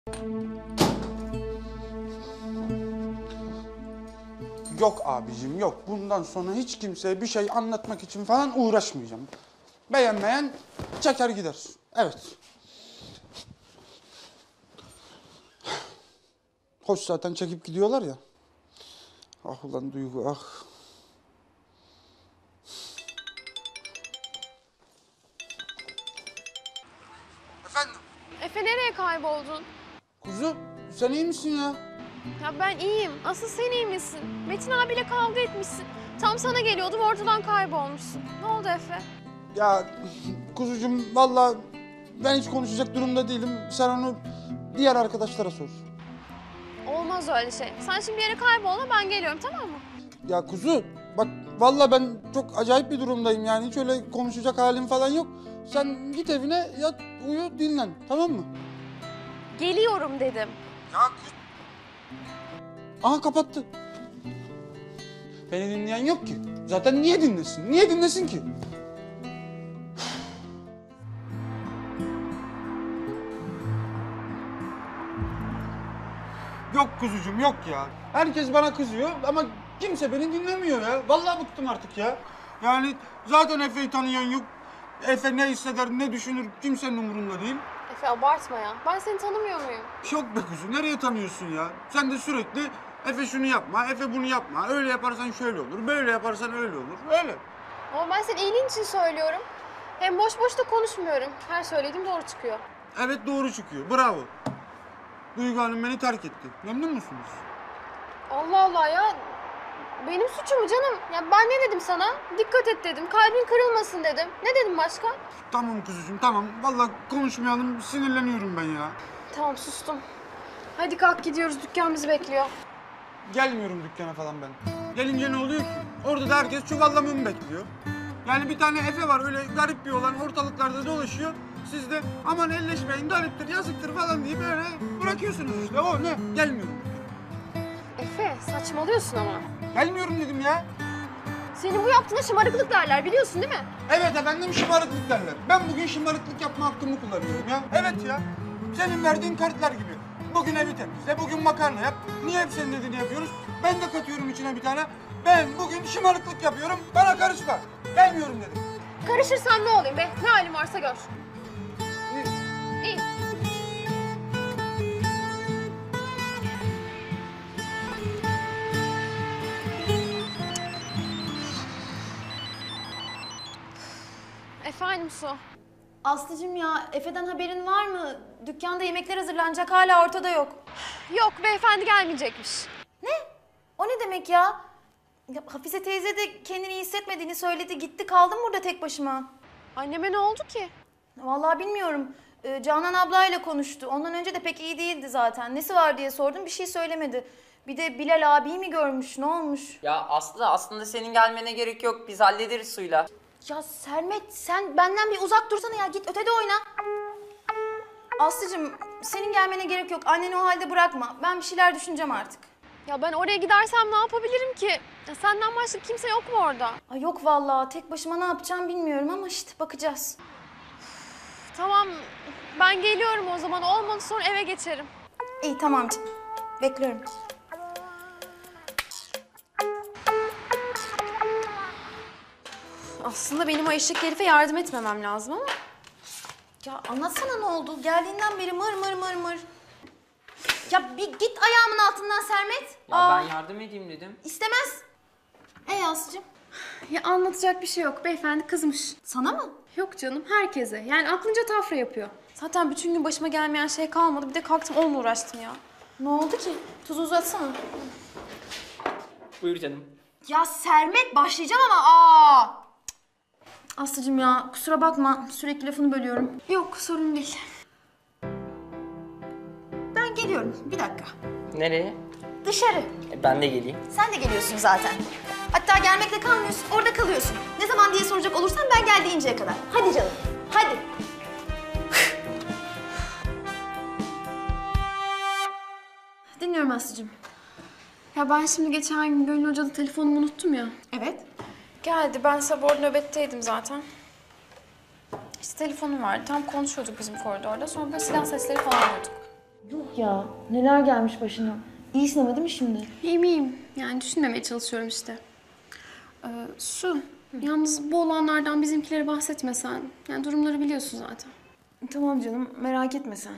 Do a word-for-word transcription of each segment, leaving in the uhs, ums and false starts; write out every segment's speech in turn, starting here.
Yok abicim yok. Bundan sonra hiç kimseye bir şey anlatmak için falan uğraşmayacağım. Beğenmeyen çeker gider. Evet. Hoş zaten çekip gidiyorlar ya. Ah ulan Duygu ah. Efendim? Efe nereye kayboldun? Kuzu sen iyi misin ya? Ya ben iyiyim. Asıl sen iyi misin? Metin abiyle kavga etmişsin. Tam sana geliyordum ortadan kaybolmuşsun. Ne oldu Efe? Ya kuzucuğum vallahi ben hiç konuşacak durumda değilim. Sen onu diğer arkadaşlara sor. Olmaz öyle şey. Sen şimdi bir yere kaybolma ben geliyorum tamam mı? Ya kuzu bak vallahi ben çok acayip bir durumdayım yani hiç öyle konuşacak halim falan yok. Sen git evine yat uyu dinlen tamam mı? Geliyorum dedim. Ya kuz... Aha kapattı. Beni dinleyen yok ki. Zaten niye dinlesin? Niye dinlesin ki? Yok kuzucuğum yok ya. Herkes bana kızıyor ama kimse beni dinlemiyor ya. Vallahi bıktım artık ya. Yani zaten Efe'yi tanıyan yok. Efe ne hisseder, ne düşünür kimsenin umurunda değil. Efe abartma ya. Ben seni tanımıyor muyum? Yok be kuzu, nereye tanıyorsun ya? Sen de sürekli Efe şunu yapma, Efe bunu yapma. Öyle yaparsan şöyle olur, böyle yaparsan öyle olur. Öyle. Ama ben senin iyiliğin için söylüyorum. Hem boş boş da konuşmuyorum. Her söylediğim doğru çıkıyor. Evet doğru çıkıyor, bravo. Duygu Hanım beni terk etti. Memnun musunuz? Allah Allah ya. Benim suçum mu canım? Ya ben ne dedim sana? Dikkat et dedim. Kalbin kırılmasın dedim. Ne dedim başka? Tamam kuzucuğum, tamam. Vallahi konuşmayalım, sinirleniyorum ben ya. Tamam sustum. Hadi kalk gidiyoruz. Dükkan bizi bekliyor. Gelmiyorum dükkana falan ben. Gelince ne oluyor ki? Orada da herkes çuvallamamı bekliyor. Yani bir tane Efe var öyle garip bir olan ortalıklarda dolaşıyor. Siz de aman elleşmeyin, gariptir, yazıktır falan diye böyle bırakıyorsunuz işte. O ne? Gelmiyorum. Efe saçmalıyorsun ama. Gelmiyorum dedim ya. Senin bu yaptığına şımarıklık derler biliyorsun değil mi? Evet efendim şımarıklık derler. Ben bugün şımarıklık yapma hakkımı kullanıyorum ya. Evet ya. Senin verdiğin kartlar gibi. Bugün evi temizle, bugün makarna yap. Niye hep senin dediğini yapıyoruz? Ben de katıyorum içine bir tane. Ben bugün şımarıklık yapıyorum. Bana karışma. Gelmiyorum dedim. Karışırsan ne olayım be? Ne halin varsa gör. İyi. İyi. Efendim Su. Aslıcığım ya, Efe'den haberin var mı? Dükkanda yemekler hazırlanacak, hala ortada yok. Yok beyefendi gelmeyecekmiş. Ne? O ne demek ya? Ya Hafize teyze de kendini iyi hissetmediğini söyledi, gitti kaldım burada tek başıma. Anneme ne oldu ki? Vallahi bilmiyorum. Ee, Canan ablayla konuştu. Ondan önce de pek iyi değildi zaten. Nesi var diye sordum, bir şey söylemedi. Bir de Bilal abiyi mi görmüş, ne olmuş? Ya Aslı aslında senin gelmene gerek yok. Biz hallederiz Suyla. Ya Sermet, sen benden bir uzak dursana ya, git ötede oyna. Aslıcığım, senin gelmene gerek yok. Anneni o halde bırakma. Ben bir şeyler düşüneceğim artık. Ya ben oraya gidersem ne yapabilirim ki? Ya senden başka kimse yok mu orada? Ay yok vallahi, tek başıma ne yapacağım bilmiyorum ama işte bakacağız. Tamam ben geliyorum o zaman. Olmadı sonra eve geçerim. İyi tamam canım. Bekliyorum. Aslında benim o eşek herife yardım etmemem lazım ama. Ya anlatsana ne oldu? Geldiğinden beri mır mır mır mır. Ya bir git ayağımın altından Sermet. Ya Aa, ben yardım edeyim dedim. İstemez. Ey Aslı'cığım. Ya anlatacak bir şey yok. Beyefendi kızmış. Sana mı? Yok canım herkese. Yani aklınca tafra yapıyor. Zaten bütün gün başıma gelmeyen şey kalmadı. Bir de kalktım onunla uğraştım ya. Ne oldu ki? Tuzu uzatsana. Buyur canım. Ya Sermet başlayacağım ama aa. Aslı'cığım ya kusura bakma, sürekli lafını bölüyorum. Yok sorun değil. Ben geliyorum, bir dakika. Nereye? Dışarı. E, ben de geleyim. Sen de geliyorsun zaten. Hatta gelmekle kalmıyorsun, orada kalıyorsun. Ne zaman diye soracak olursan ben gel deyinceye kadar. Hadi canım, hadi. Dinliyorum Aslı'cığım. Ya ben şimdi geçen gün Gönül Hoca'da telefonumu unuttum ya. Evet. Geldi. Ben sabah orada nöbetteydim zaten. İşte telefonum vardı. Tam konuşuyorduk bizim koridorda. Sonra böyle silah sesleri falan duyduk. Yok ya, neler gelmiş başına. İyisin ama değil mi şimdi? İyiyim iyiyim. Yani düşünmemeye çalışıyorum işte. Ee, Su, yalnız bu olanlardan bizimkilere bahsetmesen. Yani durumları biliyorsun zaten. Tamam canım, merak etme sen.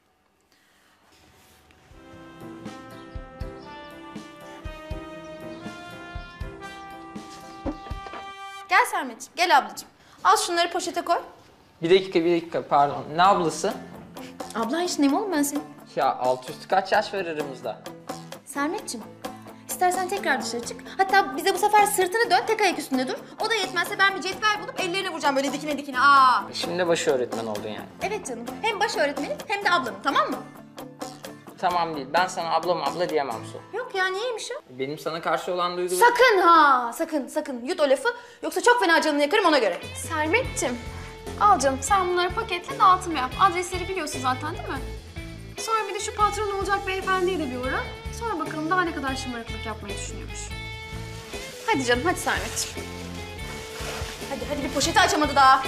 Gel Sermetciğim, gel ablacığım. Al şunları poşete koy. Bir dakika bir dakika pardon. Ne ablası? Ablan yaşındayım oğlum ben senin. Ya alt üstü kaç yaş var aramızda? Sermetciğim, istersen tekrar dışarı çık. Hatta bize bu sefer sırtını dön, tek ayak üstünde dur. O da yetmezse ben bir cetvel bulup ellerine vuracağım böyle dikine dikine. Aa. Şimdi de başı öğretmen oldun yani. Evet canım, hem baş öğretmenim hem de ablamın, tamam mı? Tamam değil. Ben sana ablam abla diyemem Su. Yok ya, niyeymiş o? Benim sana karşı olan duygularım... Sakın ha, sakın sakın yut o lafı. Yoksa çok fena canını yakarım ona göre. Sermetciğim, al canım sen bunları paketle dağıtım yap. Adresleri biliyorsun zaten değil mi? Sonra bir de şu patron olacak beyefendiye de bir uğra. Sonra bakalım daha ne kadar şımarıklık yapmayı düşünüyormuş. Hadi canım, hadi Sermetciğim. Hadi hadi, bir poşeti açamadı daha.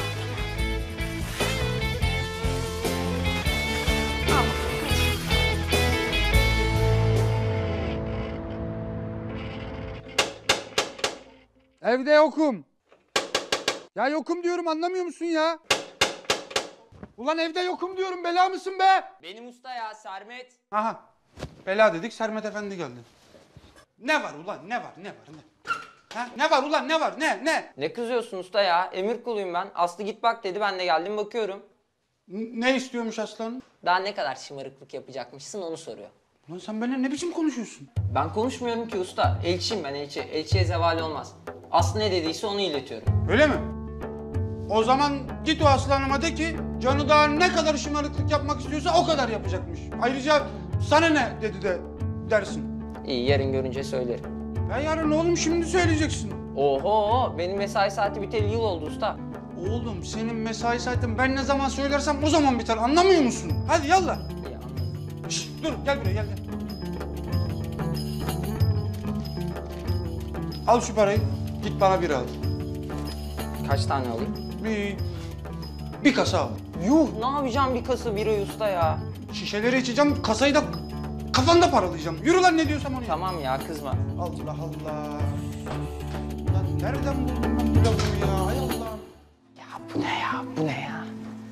Evde yokum. Ya yokum diyorum, anlamıyor musun ya? Ulan evde yokum diyorum, bela mısın be? Benim usta ya Sermet. Aha, bela dedik, Sermet Efendi geldi. Ne var ulan, ne var, ne var, ne? Ha? Ne var ulan, ne var, ne, ne? Ne kızıyorsun usta ya? Emir kuluyum ben. Aslı git bak dedi, ben de geldim bakıyorum. N- Ne istiyormuş aslanım? Daha ne kadar şımarıklık yapacakmışsın onu soruyor. Ulan sen benimle ne biçim konuşuyorsun? Ben konuşmuyorum ki usta. Elçiyim ben elçi. Elçiye zeval olmaz. Aslı ne dediyse onu iletiyorum. Öyle mi? O zaman git o aslanıma de ki canı daha ne kadar şımarıklık yapmak istiyorsa o kadar yapacakmış. Ayrıca sana ne dedi de dersin. İyi, yarın görünce söylerim. Ya yarın oğlum, şimdi söyleyeceksin. Oho, benim mesai saati biteli yıl oldu usta. Oğlum senin mesai saatin ben ne zaman söylersem o zaman biter, anlamıyor musun? Hadi yallah. İyi, anladım. Şşt, dur gel buraya, gel gel. Al şu parayı, git bana bir al. Kaç tane alayım? Bir, bir kasa al. Yuh, ne yapacağım bir kasa birayı usta ya? Şişeleri içeceğim, kasayı da kafanda paralayacağım. Yürü lan, ne diyorsam onu yap. Tamam ya, kızma. Allah Allah. Lan nereden buldum ben bu lafı ya? Hay Allah. Ya bu ne ya, bu ne ya?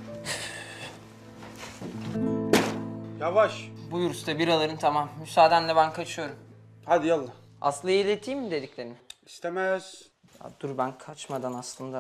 Yavaş. Buyur usta, biraların tamam. Müsaadenle ben kaçıyorum. Hadi yallah. Aslı'ya ileteyim mi dediklerini? İstemez. Ya dur, ben kaçmadan aslında.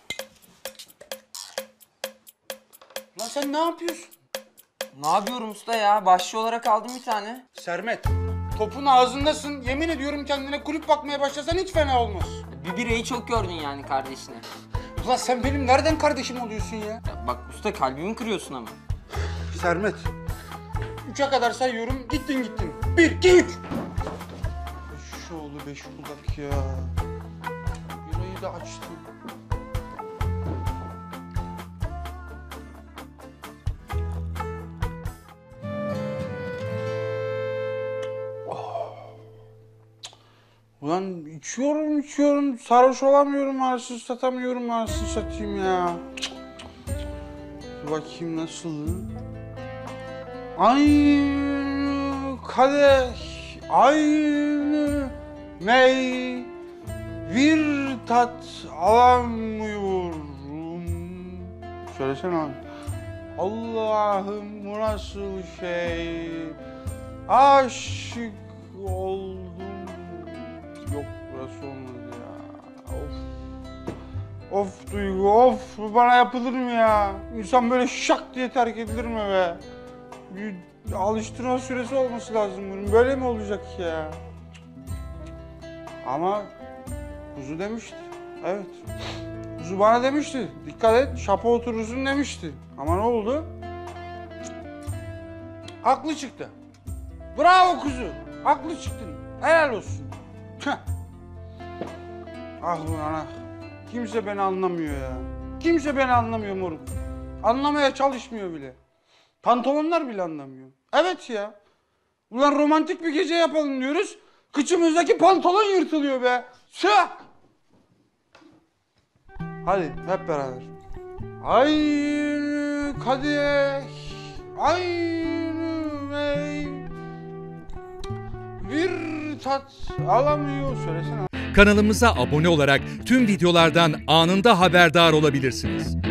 Lan sen ne yapıyorsun? Ne yapıyorum usta ya? Başçı olarak aldım bir tane. Sermet, topun ağzındasın. Yemin ediyorum kendine kulüp bakmaya başlasan hiç fena olmaz. Bir birayı çok gördün yani kardeşine. Ulan sen benim nereden kardeşim oluyorsun ya? Ya bak usta, kalbimi kırıyorsun ama. Sermet, üçe kadar sayıyorum, gittin gittin. Bir, iki, üç. Şu oğlu beş kulak ya. Yüreği de açtı. Ulan içiyorum içiyorum, sarhoş olamıyorum, arsız satamıyorum, arsız satayım ya. Dur bakayım nasıl? Aynı kadeh, aynı mey, bir tat alamıyorum. Söylesene abi. Allah'ım bu nasıl şey? Aşık oldum. Yok, burası olmadı ya. Of. Of Duygu, of. Bu bana yapılır mı ya? İnsan böyle şak diye terk edilir mi be? Bir alıştırma süresi olması lazım bunun. Böyle mi olacak ya? Ama kuzu demişti. Evet. Kuzu bana demişti. Dikkat et, şapa oturursun demişti. Ama ne oldu? Haklı çıktı. Bravo kuzu. Haklı çıktın. Helal olsun. Heh. Ah ulan ah. Kimse beni anlamıyor ya. Kimse beni anlamıyor moruk. Anlamaya çalışmıyor bile. Pantolonlar bile anlamıyor. Evet ya. Ulan romantik bir gece yapalım diyoruz. Kıçımızdaki pantolon yırtılıyor be. Sıh! Hadi hep beraber. Aynı kadeh, aynı ey bir tat alamıyor. Söylesene. Kanalımıza abone olarak tüm videolardan anında haberdar olabilirsiniz.